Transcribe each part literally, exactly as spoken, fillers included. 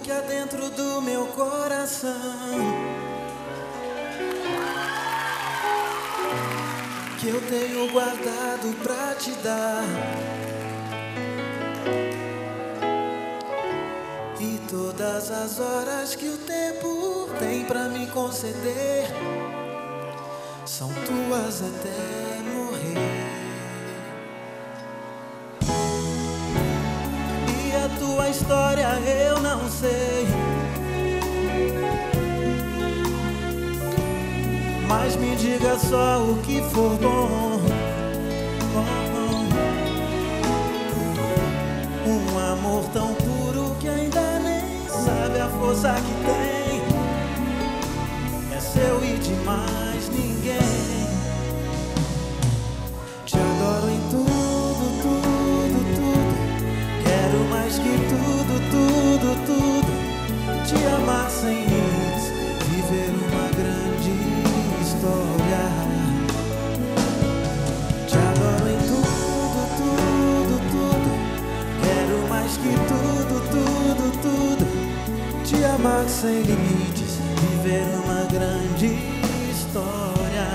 Porque há dentro do meu coração que eu tenho guardado pra te dar. E todas as horas que o tempo tem pra me conceder são tuas até morrer. E a tua história eu não sei, mas me diga só o que for bom. Um amor tão puro que ainda nem sabe a força que tem. É seu e de mais ninguém. Te adoro em tudo, tudo, tudo. Quero mais que tudo, tudo, tudo. Te amar sem limites, viver uma grande história. Te adoro em tudo, tudo, tudo. Quero mais que tudo, tudo, tudo. Te amar sem limites, viver uma grande história.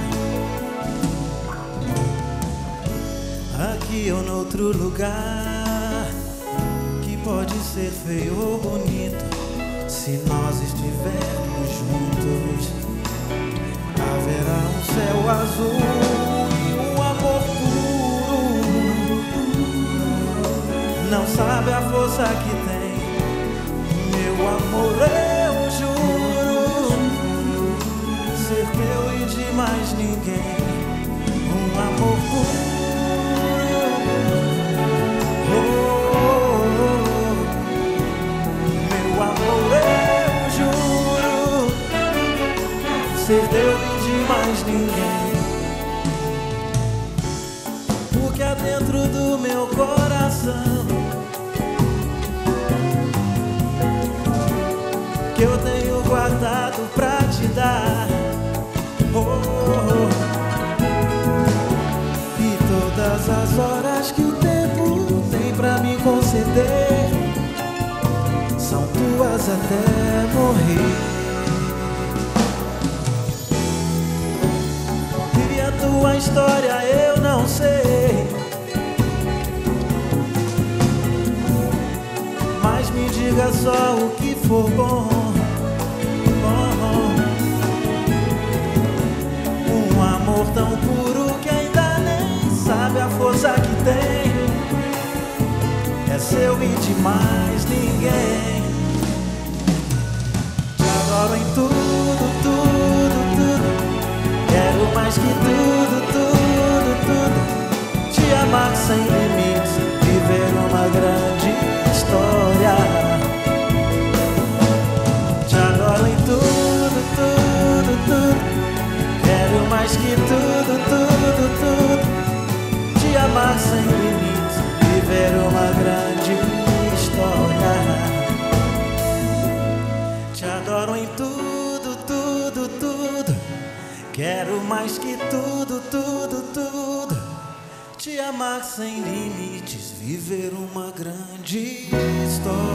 Aqui ou noutro lugar, que pode ser feio ou bonito, se nós estivermos juntos, haverá um céu azul e um amor puro. Não sabe a força que tem, meu amor, eu juro, ser teu e de mais ninguém. Um amor puro. Oh, oh, oh. Meu amor, eu juro, ser teu e de mais ninguém. Porque há dentro do meu coração que eu tenho guardado pra te dar. Oh, oh, oh. E todas as horas que o tempo tem pra me conceder são tuas até morrer. E a tua história eu não sei, mas me diga só o que for bom. Um amor tão puro que ainda nem sabe a força que tem. É seu e de mais ninguém. Te adoro em tudo, tudo, tudo. Quero mais que tudo, tudo, tudo. Te amar sem limites, viver uma grande história. Te adoro em tudo, tudo, tudo. Quero mais que tudo, tudo, tudo. Te amar sem limites, viver uma grande história. Te adoro em tudo, tudo, tudo. Quero mais que tudo, tudo, tudo. Te amar sem limites, viver uma grande história.